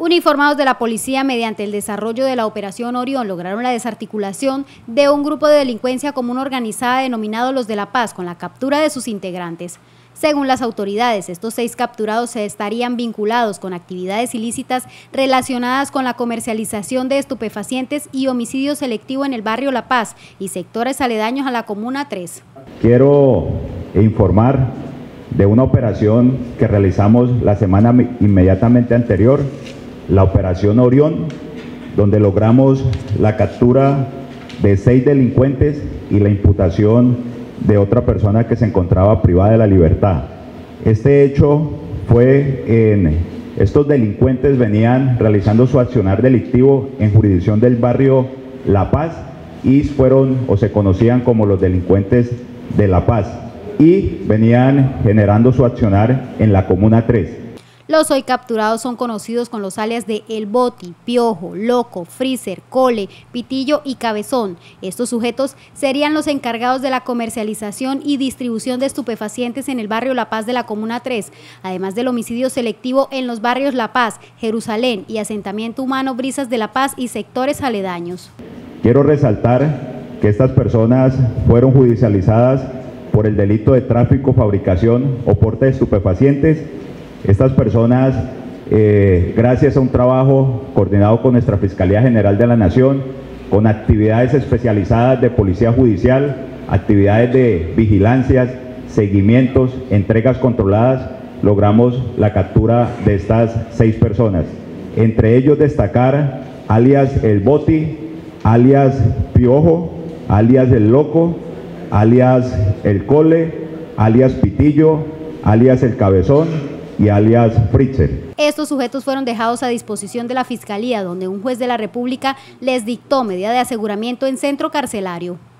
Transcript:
Uniformados de la policía, mediante el desarrollo de la Operación Orión, lograron la desarticulación de un grupo de delincuencia común organizada denominado Los de la Paz, con la captura de sus integrantes. Según las autoridades, estos 6 capturados se estarían vinculados con actividades ilícitas relacionadas con la comercialización de estupefacientes y homicidio selectivo en el barrio La Paz y sectores aledaños a la Comuna 3. Quiero informar de una operación que realizamos la semana inmediatamente anterior, la Operación Orión, donde logramos la captura de 6 delincuentes y la imputación de otra persona que se encontraba privada de la libertad. Este hecho fue estos delincuentes venían realizando su accionar delictivo en jurisdicción del barrio La Paz y fueron o se conocían como los delincuentes de La Paz y venían generando su accionar en la Comuna 3. Los hoy capturados son conocidos con los alias de El Boti, Piojo, Loco, Freezer, Cole, Pitillo y Cabezón. Estos sujetos serían los encargados de la comercialización y distribución de estupefacientes en el barrio La Paz de la Comuna 3, además del homicidio selectivo en los barrios La Paz, Jerusalén y Asentamiento Humano Brisas de La Paz y sectores aledaños. Quiero resaltar que estas personas fueron judicializadas por el delito de tráfico, fabricación o porte de estupefacientes. Estas personas, gracias a un trabajo coordinado con nuestra Fiscalía General de la Nación, con actividades especializadas de Policía Judicial, actividades de vigilancias, seguimientos, entregas controladas, logramos la captura de estas 6 personas. Entre ellos destacar alias El Boti, alias Piojo, alias El Loco, alias El Cole, alias Pitillo, alias El Cabezón y alias Freezer. Estos sujetos fueron dejados a disposición de la Fiscalía, donde un juez de la República les dictó medida de aseguramiento en centro carcelario.